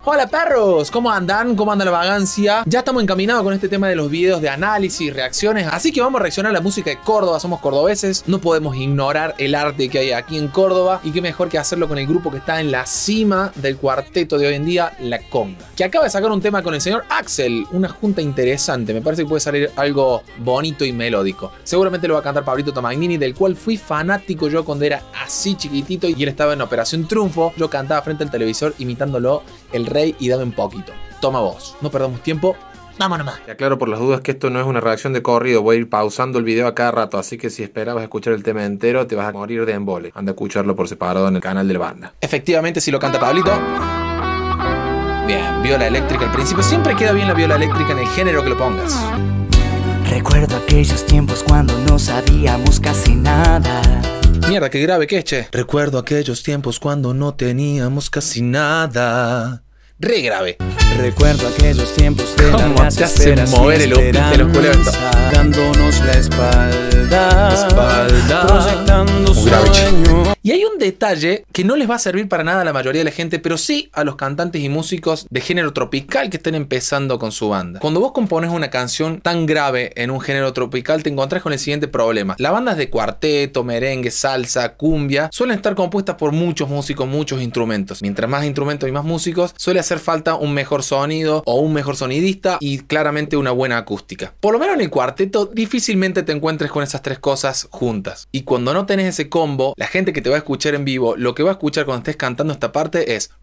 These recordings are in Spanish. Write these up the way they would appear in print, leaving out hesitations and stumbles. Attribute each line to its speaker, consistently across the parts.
Speaker 1: Hola perros, ¿cómo andan? ¿Cómo anda la vagancia? Ya estamos encaminados con este tema de los videos de análisis y reacciones, así que vamos a reaccionar a la música de Córdoba. Somos cordobeses, no podemos ignorar el arte que hay aquí en Córdoba, y qué mejor que hacerlo con el grupo que está en la cima del cuarteto de hoy en día, La Conga, que acaba de sacar un tema con el señor Axel. Una junta interesante, me parece que puede salir algo bonito y melódico. Seguramente lo va a cantar Pablito Tomagnini, del cual fui fanático yo cuando era así chiquitito y él estaba en Operación Triunfo. Yo cantaba frente al televisor imitándolo, el rey y dame un poquito. Toma vos, no perdamos tiempo, vamos nomás.
Speaker 2: Te aclaro por las dudas que esto no es una reacción de corrido, voy a ir pausando el video a cada rato, así que si esperabas escuchar el tema entero te vas a morir de embole. Anda a escucharlo por separado en el canal de la banda.
Speaker 1: Efectivamente, si lo canta Pablito. Bien, viola eléctrica al principio, siempre queda bien la viola eléctrica en el género que lo pongas.
Speaker 3: Recuerdo aquellos tiempos cuando no sabíamos casi nada.
Speaker 1: Mierda, qué grave que es, che. Recuerdo aquellos tiempos cuando no teníamos casi nada. Re grave.
Speaker 3: Recuerdo aquellos tiempos de
Speaker 1: ¿Cómo te hacen mover el upbeat de los culeros?
Speaker 3: dándonos la espalda, proyectando sueño.
Speaker 1: Y hay un detalle que no les va a servir para nada a la mayoría de la gente, pero sí a los cantantes y músicos de género tropical que estén empezando con su banda. Cuando vos compones una canción tan grave en un género tropical, te encontrás con el siguiente problema. Las bandas de cuarteto, merengue, salsa, cumbia suelen estar compuestas por muchos músicos, muchos instrumentos. Mientras más instrumentos y más músicos, suele hacer falta un mejor sonido o un mejor sonidista y claramente una buena acústica. Por lo menos en el cuarteto difícilmente te encuentres con esas tres cosas juntas. Y cuando no tenés ese combo, la gente que te va a escuchar en vivo, lo que va a escuchar cuando estés cantando esta parte es...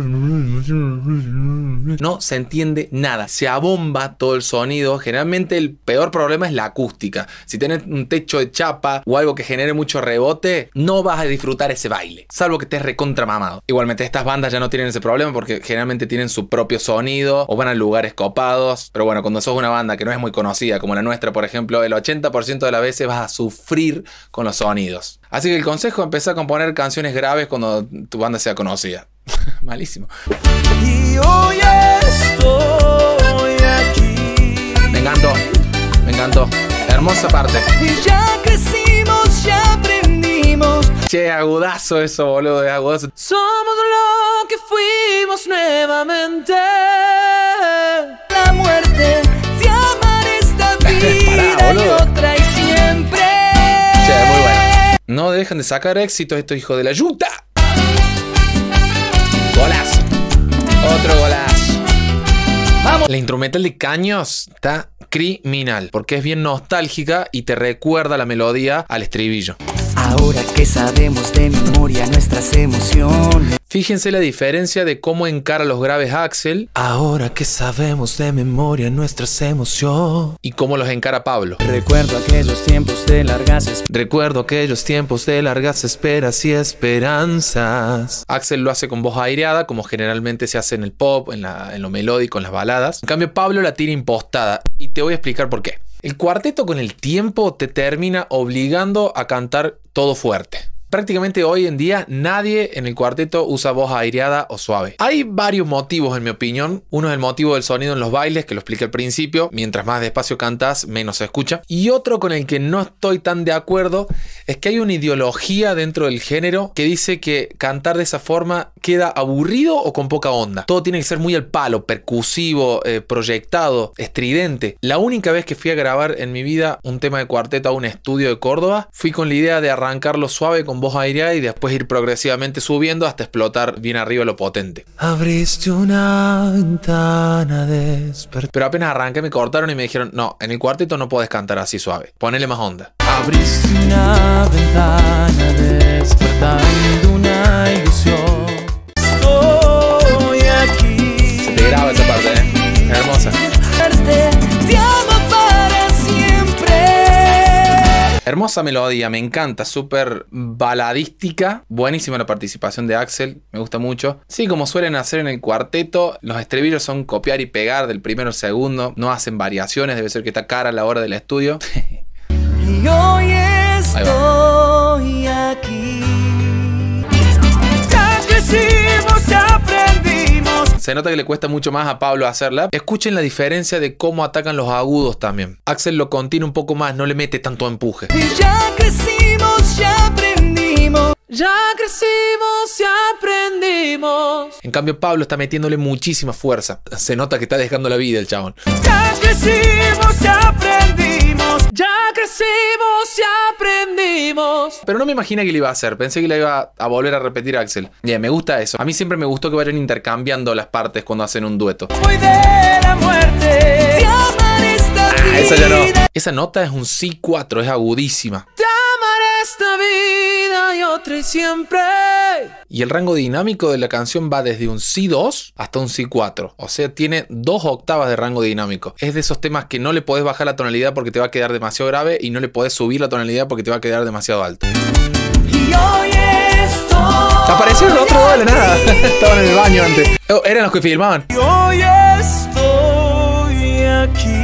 Speaker 1: no se entiende nada, se abomba todo el sonido. Generalmente el peor problema es la acústica. Si tenés un techo de chapa o algo que genere mucho rebote, no vas a disfrutar ese baile, salvo que estés recontra mamado. Igualmente estas bandas ya no tienen ese problema porque generalmente tienen su propio sonido o van a lugares copados. Pero bueno, cuando sos una banda que no es muy conocida como la nuestra, por ejemplo, el 80% de las veces vas a sufrir con los sonidos. Así que el consejo es empezar a componer canciones graves cuando tu banda sea conocida. Malísimo.
Speaker 3: Y hoy estoy aquí.
Speaker 1: Me encantó, me encantó. Hermosa parte.
Speaker 3: Y ya crecimos, ya aprendimos.
Speaker 1: Che, agudazo eso, boludo, de agudazo.
Speaker 3: Somos lo que fuimos nuevamente. La muerte, te amaré esta vida.
Speaker 1: Pará,
Speaker 3: y
Speaker 1: boludo.
Speaker 3: otra y siempre.
Speaker 1: Che, muy bueno. No dejan de sacar éxitos estos hijos de la yuta. Golazo. Otro golazo. Vamos. La instrumental de Caños está criminal porque es bien nostálgica y te recuerda la melodía al estribillo.
Speaker 3: Ahora que sabemos de memoria nuestras emociones.
Speaker 1: Fíjense la diferencia de cómo encara los graves Axel. Ahora que sabemos de memoria nuestras emociones. Y cómo los encara Pablo.
Speaker 3: Recuerdo aquellos tiempos de largas esperanzas.
Speaker 1: Recuerdo aquellos tiempos de largas esperas y esperanzas. Axel lo hace con voz aireada, como generalmente se hace en el pop, en lo melódico, en las baladas. En cambio, Pablo la tira impostada. Y te voy a explicar por qué. El cuarteto con el tiempo te termina obligando a cantar todo fuerte. Prácticamente hoy en día nadie en el cuarteto usa voz aireada o suave. Hay varios motivos en mi opinión. Uno es el motivo del sonido en los bailes, que lo expliqué al principio. Mientras más despacio cantas, menos se escucha. Y otro con el que no estoy tan de acuerdo es que hay una ideología dentro del género que dice que cantar de esa forma queda aburrido o con poca onda. Todo tiene que ser muy al palo, percusivo, proyectado, estridente. La única vez que fui a grabar en mi vida un tema de cuarteto a un estudio de Córdoba, fui con la idea de arrancarlo suave con voz aireada y después ir progresivamente subiendo hasta explotar bien arriba lo potente. Abriste una ventana despertar. Pero apenas arranqué me cortaron y me dijeron, no, en el cuarteto no podés cantar así suave, ponele más onda.
Speaker 3: Abriste una ventana despertando una ilusión. Estoy aquí.
Speaker 1: Se te graba esa parte, es hermosa.
Speaker 3: Te amo para siempre.
Speaker 1: Hermosa melodía, me encanta, súper baladística. Buenísima la participación de Axel, me gusta mucho. Sí, como suelen hacer en el cuarteto, los estribillos son copiar y pegar del primero al segundo. No hacen variaciones, debe ser que está cara a la hora del estudio.
Speaker 3: Y hoy estoy aquí. Ya crecimos, ya aprendimos.
Speaker 1: Se nota que le cuesta mucho más a Pablo hacerla. Escuchen la diferencia de cómo atacan los agudos también. Axel lo contiene un poco más, no le mete tanto empuje.
Speaker 3: Y ya crecimos, ya aprendimos.
Speaker 1: Ya crecimos y aprendimos. En cambio, Pablo está metiéndole muchísima fuerza. Se nota que está dejando la vida el chabón.
Speaker 3: Ya crecimos y aprendimos.
Speaker 1: Ya crecimos y aprendimos. Pero no me imaginé que le iba a hacer. Pensé que le iba a volver a repetir Axel. Bien, me gusta eso. A mí siempre me gustó que vayan intercambiando las partes cuando hacen un dueto.
Speaker 3: Voy de la muerte. Te amaré esta vida.
Speaker 1: Esa ya no. Esa nota es un Si 4, es agudísima. Te amaré esta vida y otra y siempre. Y el rango dinámico de la canción va desde un Si 2 hasta un Si 4. O sea, tiene 2 octavas de rango dinámico. Es de esos temas que no le podés bajar la tonalidad porque te va a quedar demasiado grave y no le podés subir la tonalidad porque te va a quedar demasiado alto.
Speaker 3: Y hoy estoy.
Speaker 1: Aparecieron otro dos de la nada. Estaban en el baño antes. Oh, eran los que filmaban.
Speaker 3: Y hoy estoy aquí.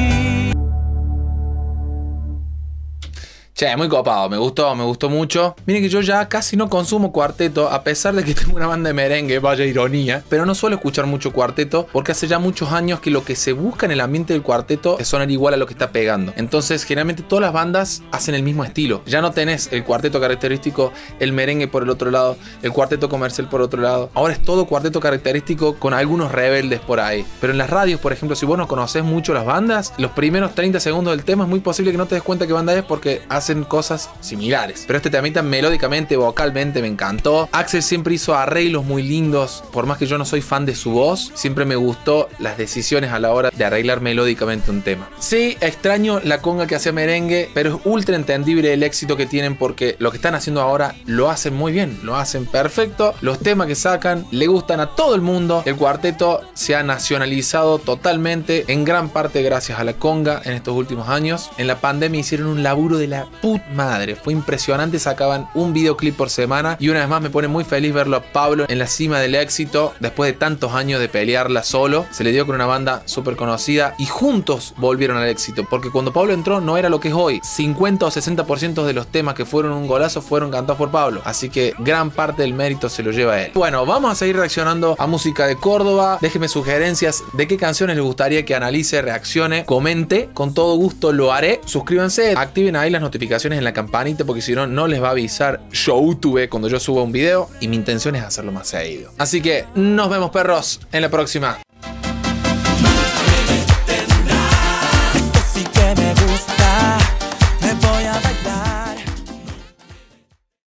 Speaker 1: Che, muy copado, me gustó mucho. Miren que yo ya casi no consumo cuarteto, a pesar de que tengo una banda de merengue, vaya ironía. Pero no suelo escuchar mucho cuarteto, porque hace ya muchos años que lo que se busca en el ambiente del cuarteto es sonar igual a lo que está pegando. Entonces, generalmente todas las bandas hacen el mismo estilo. Ya no tenés el cuarteto característico, el merengue por el otro lado, el cuarteto comercial por otro lado. Ahora es todo cuarteto característico con algunos rebeldes por ahí. Pero en las radios, por ejemplo, si vos no conocés mucho las bandas, los primeros 30 segundos del tema es muy posible que no te des cuenta qué banda es porque hacen cosas similares. Pero este temita melódicamente, vocalmente me encantó. Axel siempre hizo arreglos muy lindos. Por más que yo no soy fan de su voz, siempre me gustó las decisiones a la hora de arreglar melódicamente un tema. Sí, extraño la conga que hacía merengue, pero es ultra entendible el éxito que tienen porque lo que están haciendo ahora lo hacen muy bien, lo hacen perfecto. Los temas que sacan le gustan a todo el mundo. El cuarteto se ha nacionalizado totalmente, en gran parte gracias a la conga en estos últimos años. En la pandemia hicieron un laburo de la puta madre, fue impresionante, sacaban un videoclip por semana y una vez más me pone muy feliz verlo a Pablo en la cima del éxito después de tantos años de pelearla solo. Se le dio con una banda súper conocida y juntos volvieron al éxito, porque cuando Pablo entró no era lo que es hoy. 50 o 60% de los temas que fueron un golazo fueron cantados por Pablo, así que gran parte del mérito se lo lleva a él. Bueno, vamos a seguir reaccionando a música de Córdoba. Déjenme sugerencias de qué canciones les gustaría que analice, reaccione, comente, con todo gusto lo haré. Suscríbanse, activen ahí las notificaciones en la campanita porque si no, no les va a avisar YouTube cuando yo suba un video y mi intención es hacerlo más seguido. Así que nos vemos, perros, en la próxima.